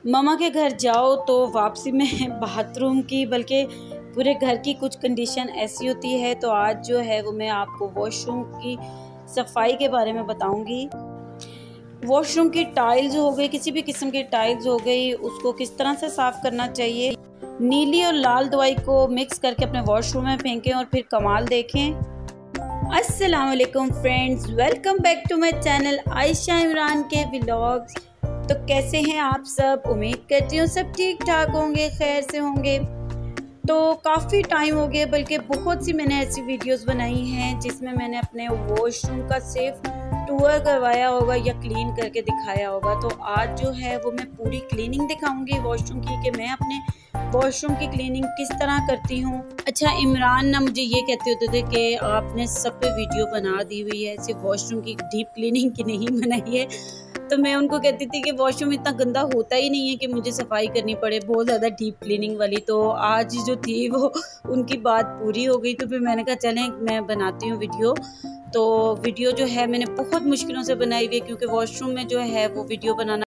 मम्मा के घर जाओ तो वापसी में बाथरूम की बल्कि पूरे घर की कुछ कंडीशन ऐसी होती है। तो आज जो है वो मैं आपको वॉशरूम की सफाई के बारे में बताऊंगी। वॉशरूम की टाइल्स हो गई, किसी भी किस्म की टाइल्स हो गई, उसको किस तरह से साफ़ करना चाहिए। नीली और लाल दवाई को मिक्स करके अपने वॉशरूम में फेंकें और फिर कमाल देखें। अस्सलाम वालेकुम friends, welcome back to my channel Ayesha Imran के व्लॉग्स। तो कैसे हैं आप सब? उम्मीद करती हूँ सब ठीक ठाक होंगे, खैर से होंगे। तो काफ़ी टाइम हो गया, बल्कि बहुत सी मैंने ऐसी वीडियोस बनाई हैं जिसमें मैंने अपने वॉशरूम का सिर्फ टूर करवाया होगा या क्लीन करके दिखाया होगा। तो आज जो है वो मैं पूरी क्लीनिंग दिखाऊंगी वॉशरूम की, कि मैं अपने वॉशरूम की क्लीनिंग किस तरह करती हूँ। अच्छा, इमरान ना मुझे ये कहते होते थे कि आपने सब पे वीडियो बना दी हुई है, सिर्फ वॉशरूम की डीप क्लीनिंग की नहीं बनाई है। तो मैं उनको कहती थी कि वॉशरूम इतना गंदा होता ही नहीं है कि मुझे सफाई करनी पड़े बहुत ज़्यादा डीप क्लीनिंग वाली। तो आज जो थी वो उनकी बात पूरी हो गई। तो फिर मैंने कहा चलें मैं बनाती हूँ वीडियो। तो वीडियो जो है मैंने बहुत मुश्किलों से बनाई हुई है, क्योंकि वॉशरूम में जो है वो वीडियो बनाना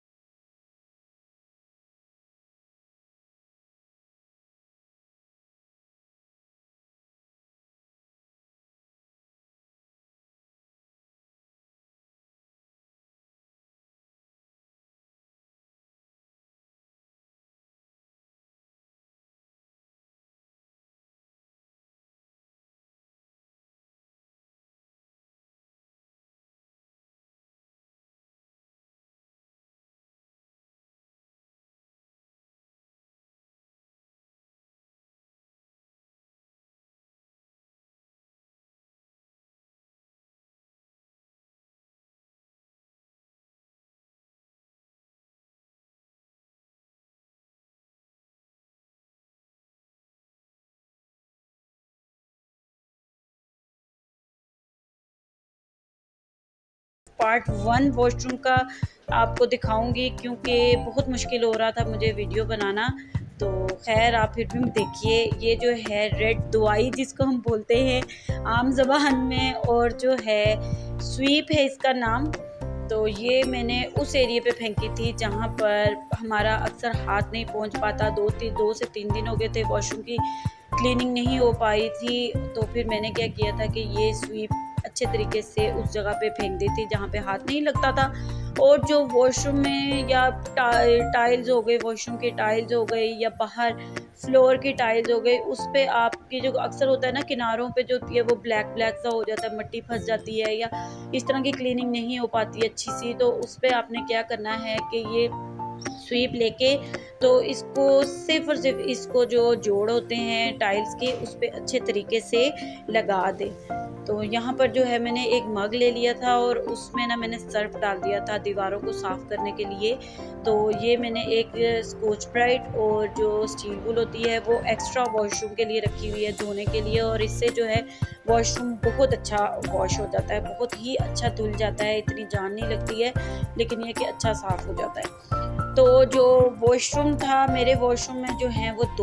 पार्ट 1 वॉशरूम का आपको दिखाऊंगी, क्योंकि बहुत मुश्किल हो रहा था मुझे वीडियो बनाना। तो खैर आप फिर भी देखिए। ये जो है रेड दवाई जिसको हम बोलते हैं आम ज़बान में, और जो है स्वीप है इसका नाम। तो ये मैंने उस एरिया पे फेंकी थी जहाँ पर हमारा अक्सर हाथ नहीं पहुँच पाता। 2 से 3 दिन हो गए थे वॉशरूम की क्लीनिंग नहीं हो पाई थी। तो फिर मैंने क्या किया था कि ये स्वीप अच्छे तरीके से उस जगह पे फेंक दी थी जहाँ पे हाथ नहीं लगता था। और जो वॉशरूम में या टाइल्स हो गई, वॉशरूम की टाइल्स हो गई या बाहर फ्लोर की टाइल्स हो गई, उस पे आपकी जो अक्सर होता है ना किनारों पे जो होती है वो ब्लैक ब्लैक सा हो जाता है, मिट्टी फंस जाती है या इस तरह की क्लीनिंग नहीं हो पाती है अच्छी सी। तो उस पे आपने क्या करना है कि ये स्वीप लेके तो इसको सिर्फ और सिर्फ इसको जो जोड़ होते हैं टाइल्स के उस पर अच्छे तरीके से लगा दे। तो यहाँ पर जो है मैंने एक मग ले लिया था और उसमें ना मैंने सर्फ डाल दिया था दीवारों को साफ़ करने के लिए। तो ये मैंने एक स्कॉच ब्राइट और जो स्टील वूल होती है वो एक्स्ट्रा वॉशरूम के लिए रखी हुई है धोने के लिए, और इससे जो है वॉशरूम बहुत अच्छा वॉश हो जाता है, बहुत ही अच्छा धुल जाता है, इतनी जान नहीं लगती है, लेकिन ये कि अच्छा साफ़ हो जाता है। तो जो वॉशरूम था, मेरे वॉशरूम में जो है वो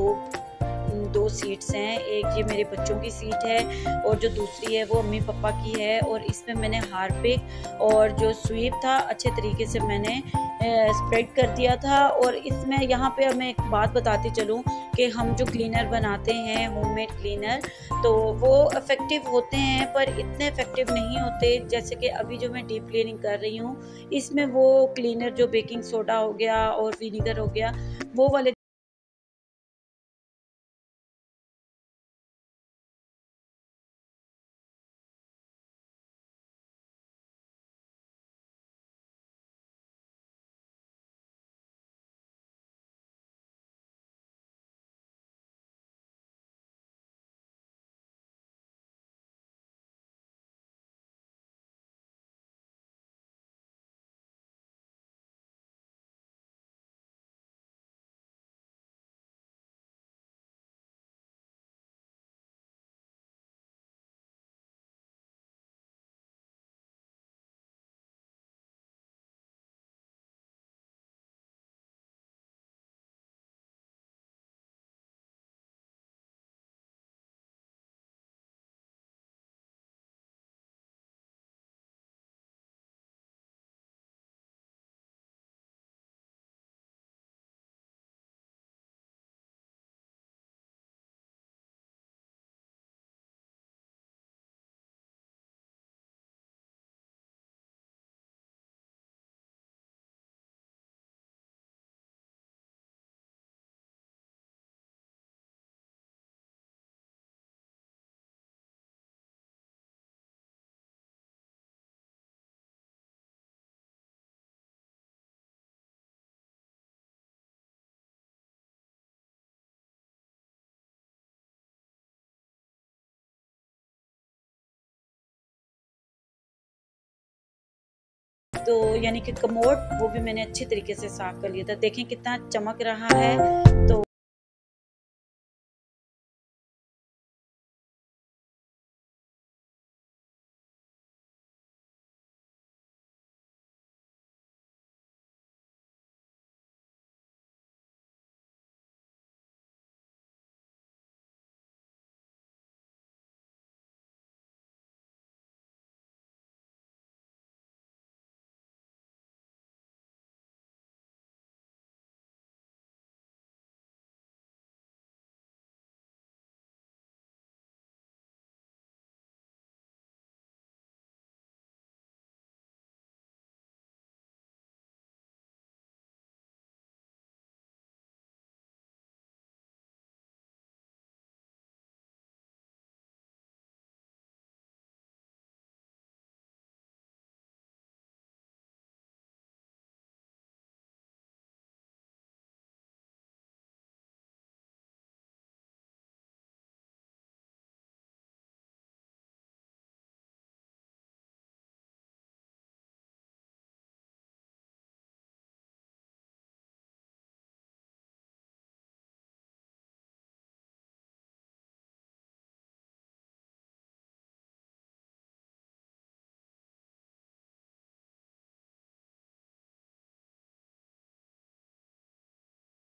दो सीट्स हैं। एक ये मेरे बच्चों की सीट है और जो दूसरी है वो अम्मी पापा की है। और इसमें मैंने हार्पिक और जो स्वीप था अच्छे तरीके से मैंने स्प्रेड कर दिया था। और इसमें यहाँ पे मैं एक बात बताती चलूँ कि हम जो क्लीनर बनाते हैं होममेड क्लीनर, तो वो इफ़ेक्टिव होते हैं पर इतने इफ़ेक्टिव नहीं होते। जैसे कि अभी जो मैं डीप क्लीनिंग कर रही हूँ, इसमें वो क्लीनर जो बेकिंग सोडा हो गया और विनीगर हो गया, वो वाले तो यानी कि कमोड वो भी मैंने अच्छे तरीके से साफ़ कर लिया था। देखें कितना चमक रहा है। तो